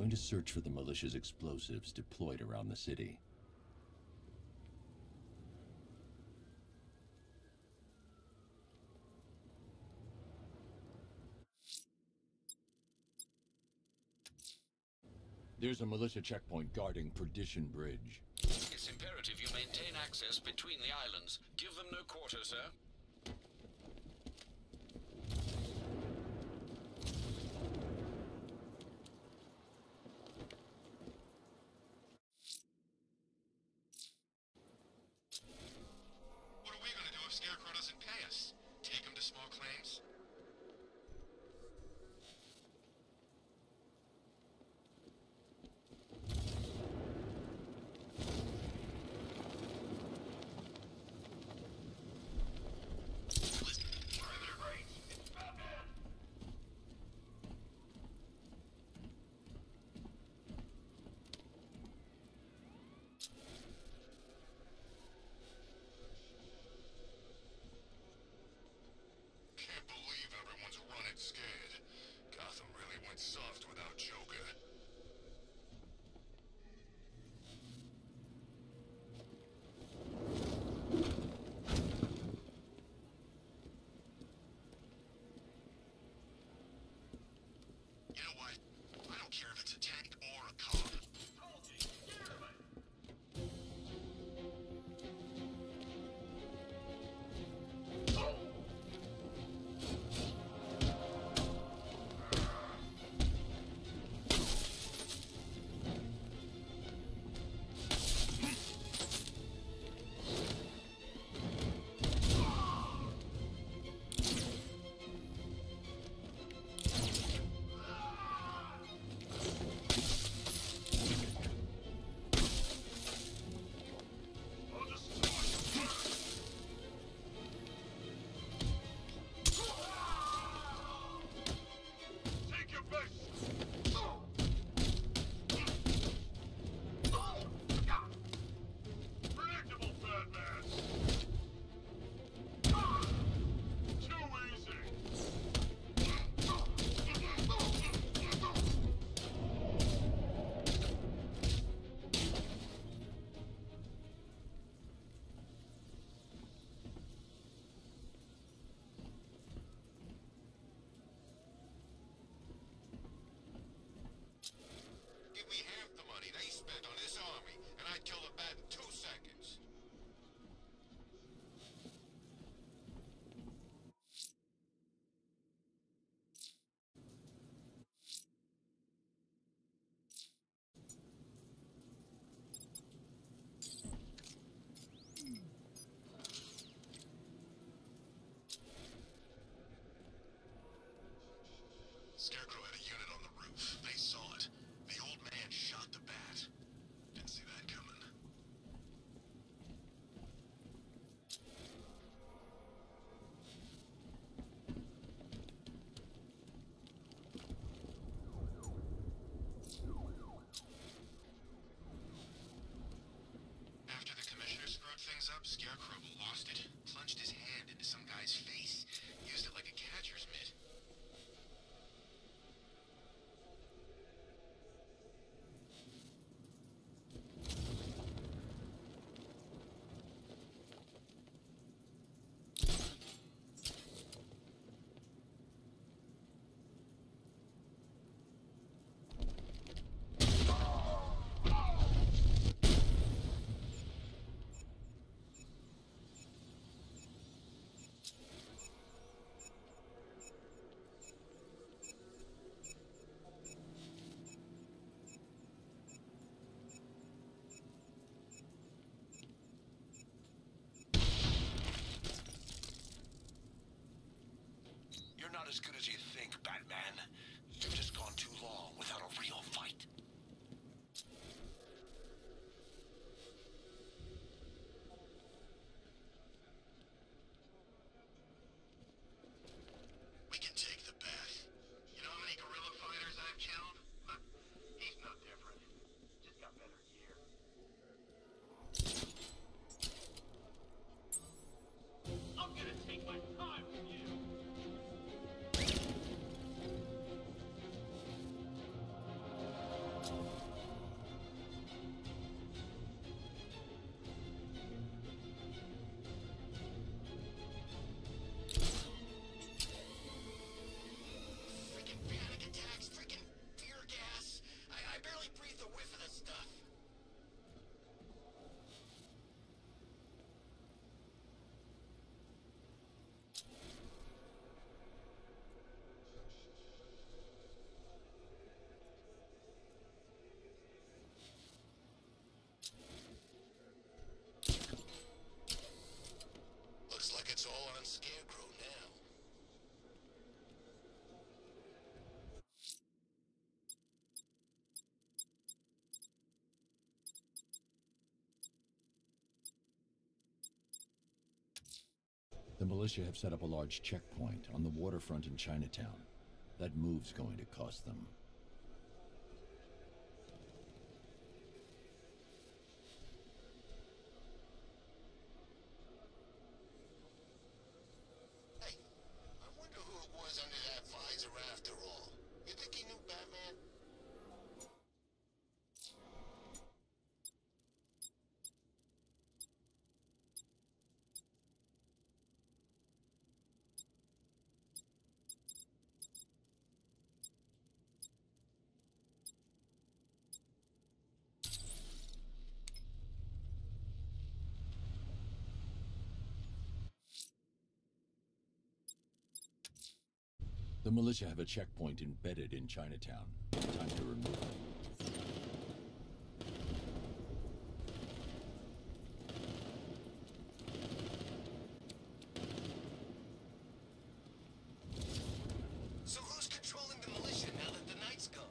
going to search for the militia's explosives deployed around the city. There's a militia checkpoint guarding Perdition Bridge. It's imperative you maintain access between the islands. Give them no quarter, sir. What are we gonna do if Scarecrow doesn't pay us? Take him to small claims? The militia have set up a large checkpoint on the waterfront in Chinatown. That move's going to cost them. Hey, I wonder who it was under that visor after all. You think he knew Batman? The militia have a checkpoint embedded in Chinatown. Time to remove it. So who's controlling the militia now that the night's gone?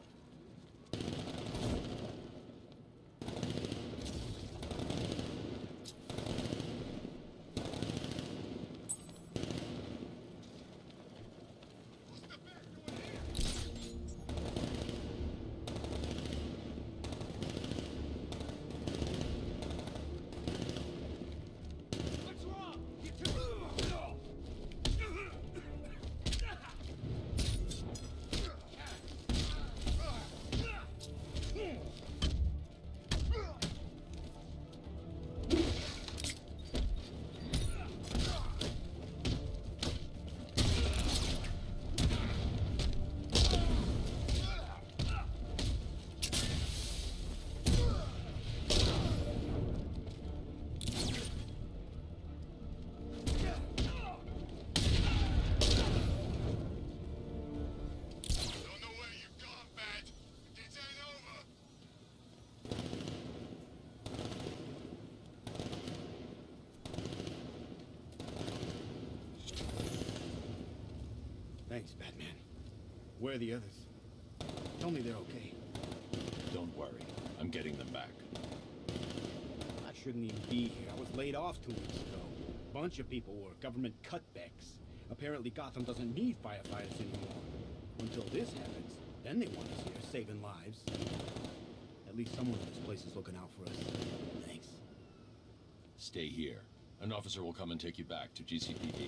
Thanks, Batman. Where are the others? Tell me they're okay. Don't worry. I'm getting them back. I shouldn't even be here. I was laid off 2 weeks ago. A bunch of people were. Government cutbacks. Apparently Gotham doesn't need firefighters anymore. Until this happens. Then they want us here, saving lives. At least someone in this place is looking out for us. Thanks. Stay here. An officer will come and take you back to GCPD.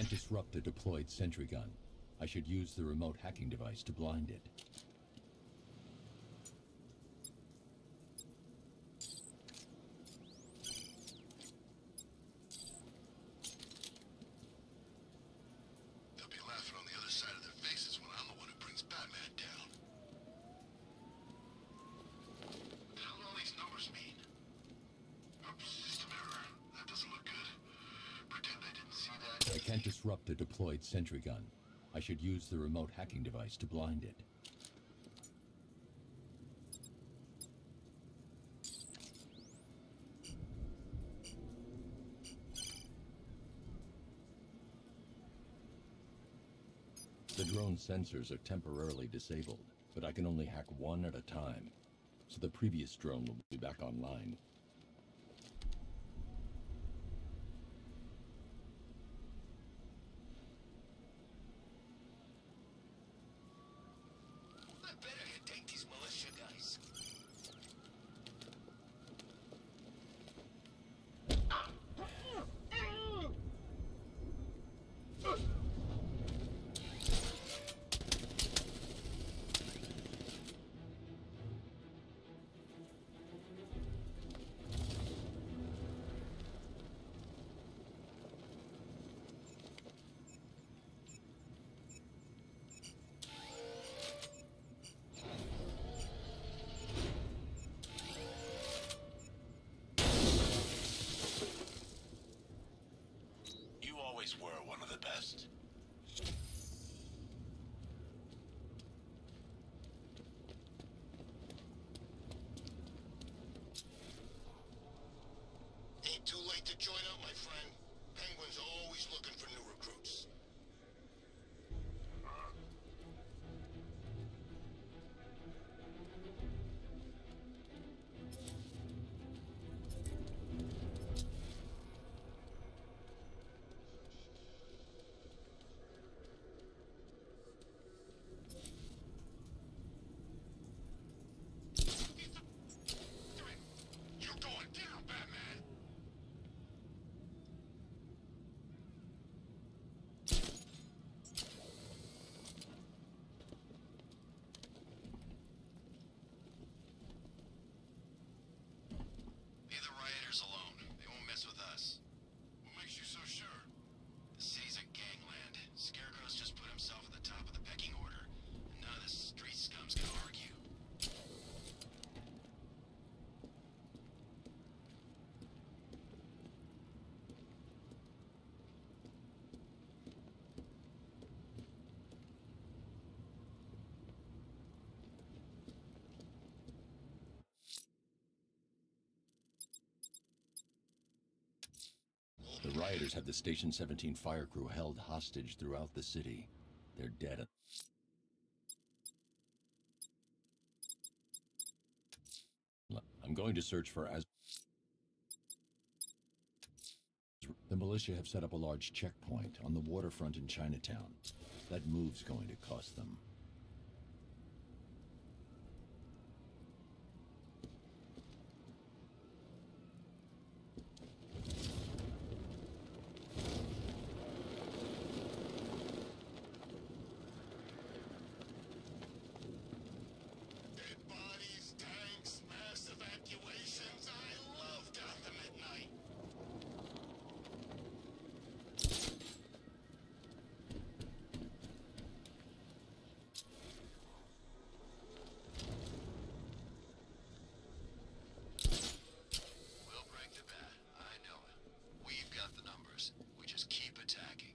can't disrupt a deployed sentry gun. I should use the remote hacking device to blind it. They'll be laughing on the other side of their faces when I'm the one who brings Batman down. What the hell do all these numbers mean? Oops, system error. That doesn't look good. Pretend I didn't see that. I can't disrupt a deployed sentry gun. I should use the remote hacking device to blind it. The drone sensors are temporarily disabled, but I can only hack one at a time, so the previous drone will be back online. I bet I could take these militia guys. You always were one of the best. Ain't too late to join up, my friend. Penguin's always looking for new recruits. You're going down, Batman! Leave the rioters alone. They won't mess with us. What makes you so sure? The city's a gangland. Scarecrow's just put himself at the top of the pecking order. And none of the street scum's gonna argue. The rioters have the Station 17 fire crew held hostage throughout the city. They're dead. I'm going to search for The militia have set up a large checkpoint on the waterfront in Chinatown. That move's going to cost them. Dead bodies, tanks, mass evacuations. I love Gotham at night. We'll break the bat. I know it. We've got the numbers. We just keep attacking.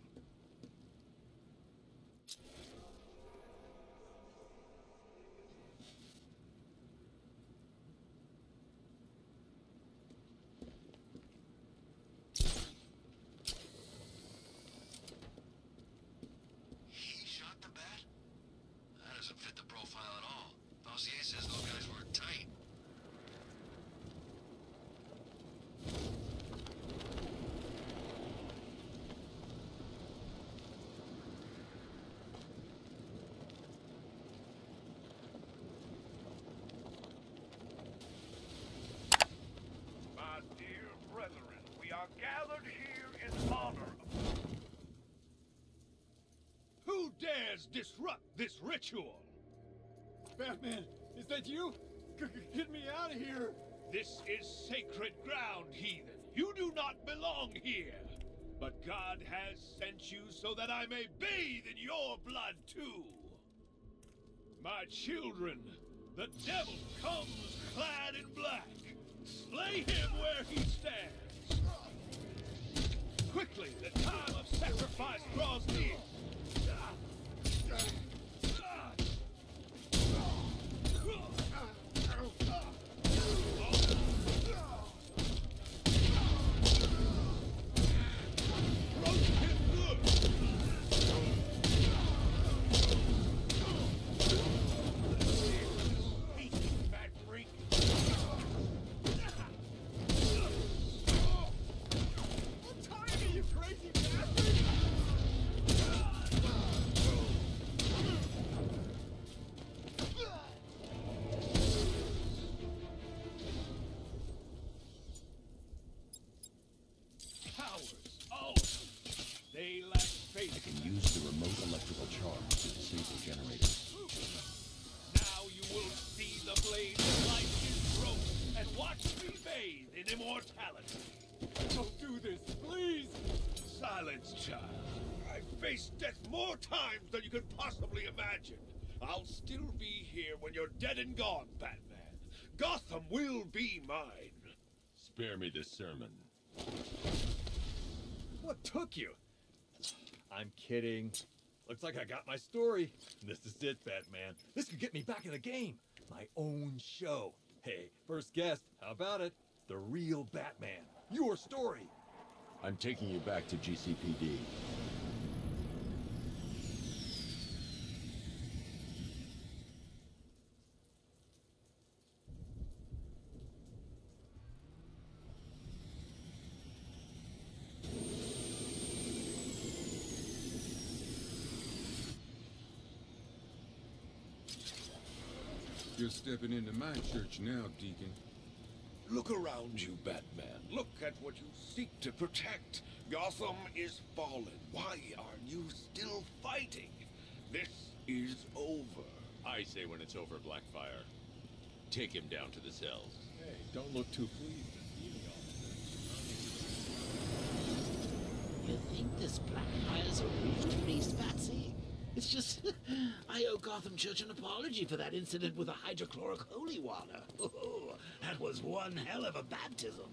He shot the bat? That doesn't fit the profile at all. Dossier says those guys were tight. My dear brethren, we are gathered here in honor of... disrupt this ritual. Batman, is that you? Get me out of here! This is sacred ground, heathen. You do not belong here. But God has sent you so that I may bathe in your blood too. My children, the devil comes clad in black. Slay him where he stands. Quickly, the time of sacrifice draws near. Death more times than you could possibly imagine. I'll still be here when you're dead and gone, Batman. Gotham will be mine. Spare me this sermon. What took you? I'm kidding. Looks like I got my story. This is it, Batman. This could get me back in the game. My own show. Hey, first guest, how about it? The real Batman. Your story. I'm taking you back to GCPD. You're stepping into my church now, Deacon. Look around you, Batman. Look at what you seek to protect. Gotham is fallen. Why are you still fighting? This is over. I say when it's over, Blackfire. Take him down to the cells. Hey, don't look too pleased. You think this Blackfire's a real priest, Patsy? It's just, I owe Gotham Church an apology for that incident with the hydrochloric holy water. Oh, that was one hell of a baptism.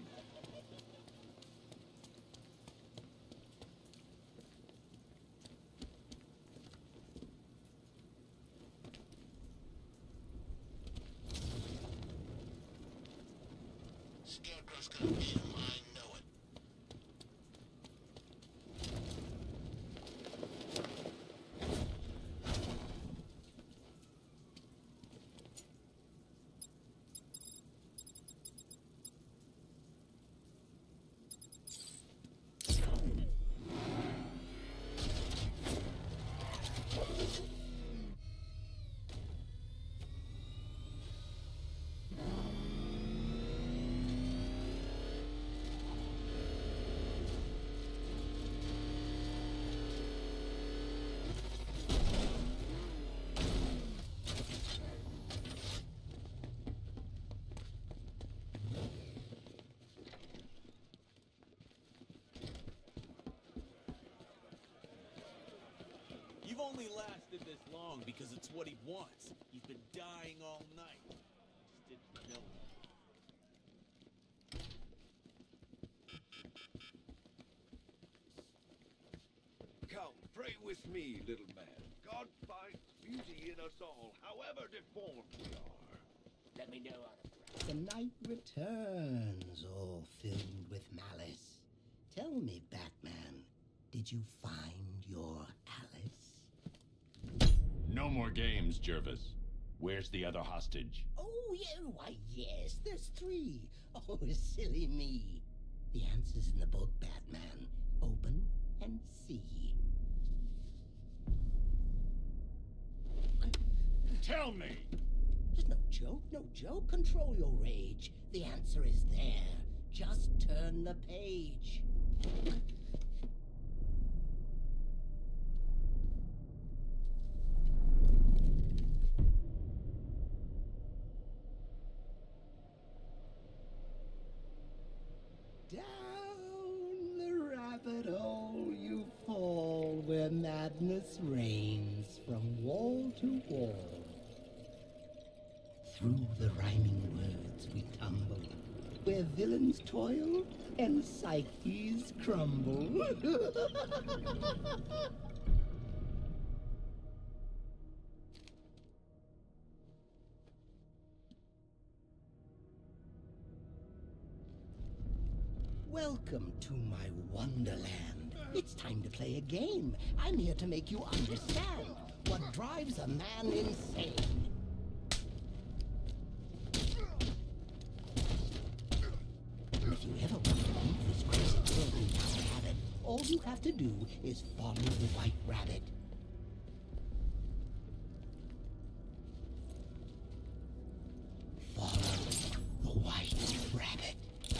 Scarecrow's gonna get him, I know it. You've only lasted this long because it's what he wants. He's been dying all night. Just didn't know it. Come, pray with me, little man. God finds beauty in us all, however deformed we are. Let me know how to The night returns, all filled with malice. Tell me, Batman, did you find your Alice? No more games, Jervis. Where's the other hostage? Oh, yeah, why, yes, there's 3. Oh, silly me. The answer's in the book, Batman. Open and see. Tell me! There's no joke, no joke. Control your rage. The answer is there. Just turn the page. madness reigns from wall to wall. Through the rhyming words we tumble, where villains toil and psyches crumble. Welcome to my wonderland. It's time to play a game. I'm here to make you understand what drives a man insane. If you ever want to leave this crazy world without a habit, all you have to do is follow the White Rabbit. Follow the White Rabbit.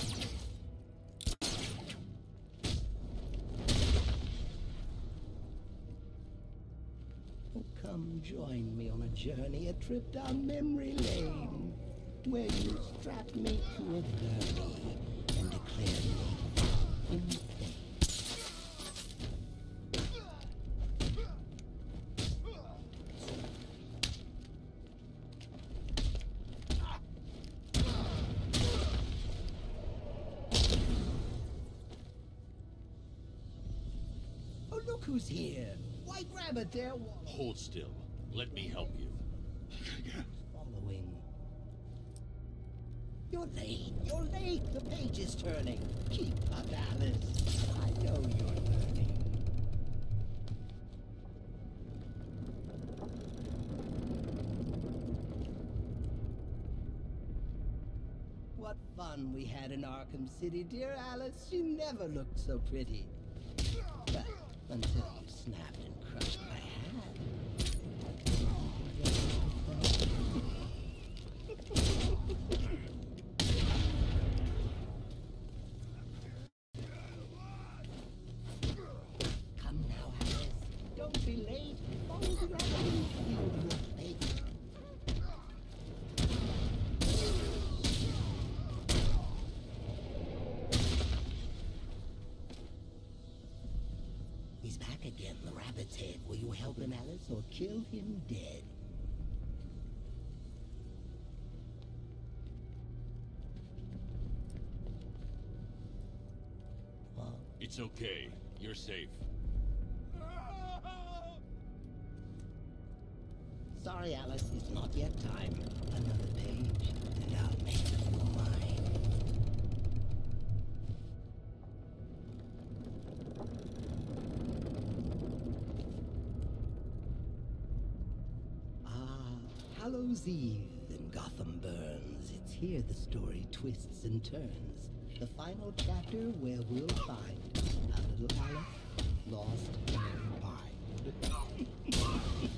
Oh, come join me on a journey, a trip down memory lane, where you strap me to a gurney and declare me insane. Oh, look who's here! White Rabbit there! Hold still. Let me help you. Following. You're late. You're late. The page is turning. Keep up, Alice. I know you're learning. What fun we had in Arkham City, dear Alice. You never looked so pretty. Well, until you snapped and crushed my hand. Come now, Alice. Don't be late. Follow the rabbit and feel your fate. He's back again, the rabbit's head. Will you help him, Alice, or kill him dead? What? It's okay. You're safe. Sorry, Alice, it's not yet time. Another page, and I'll make you mine. Hallows Eve and Gotham burns. It's here the story twists and turns. The final chapter where we'll find a little Alice lost and find.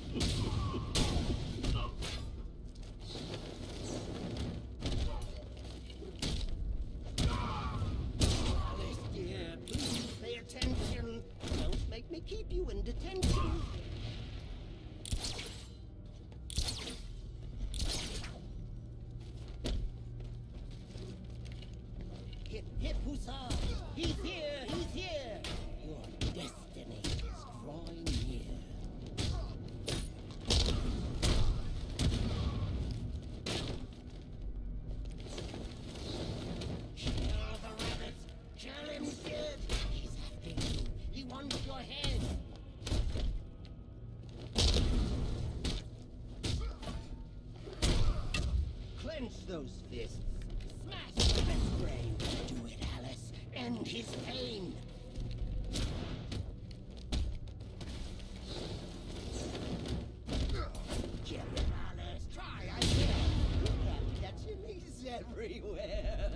Alice, dear, please pay attention. Don't make me keep you in detention. Hip huzzah! He's here! He's here! Your destiny is drawing near. Kill the rabbits! Kill him dead! He's after you! He wants your head! Clench those fists! Smash the rabbit's brain! Do it, Alice! End his pain! Kill him, Alice! Try, I will! Look at catching these everywhere!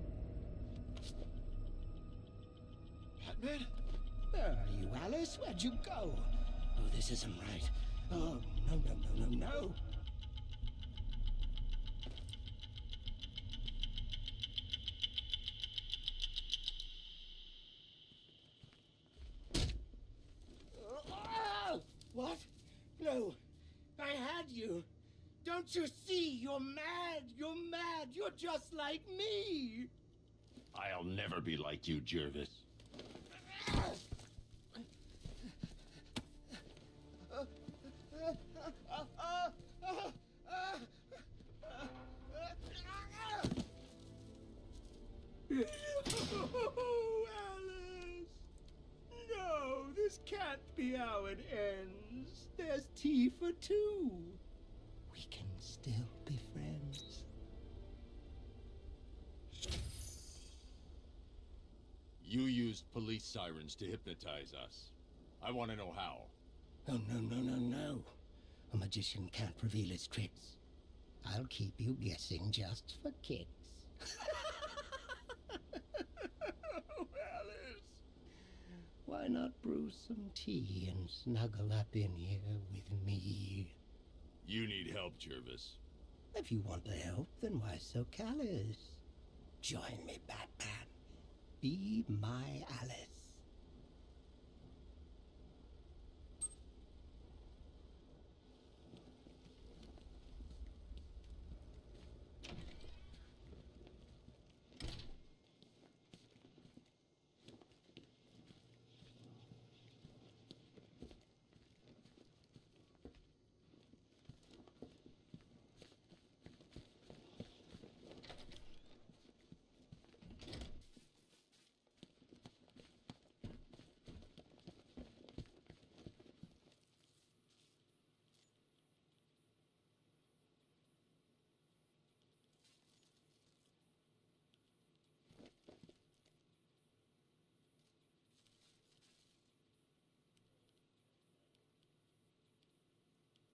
Batman? Where are you, Alice? Where'd you go? Oh, this isn't right. Oh, no. What? No, I had you. Don't you see? You're mad. You're mad. You're just like me. I'll never be like you, Jervis. Oh, Alice! No, this can't be how it ends. There's tea for two. We can still be friends. You used police sirens to hypnotize us. I want to know how. Oh, no. A magician can't reveal his tricks. I'll keep you guessing just for kicks. Oh, Alice! Why not brew some tea and snuggle up in here with me? You need help, Jervis. If you want the help, then why so callous? Join me, Batman. Be my Alice.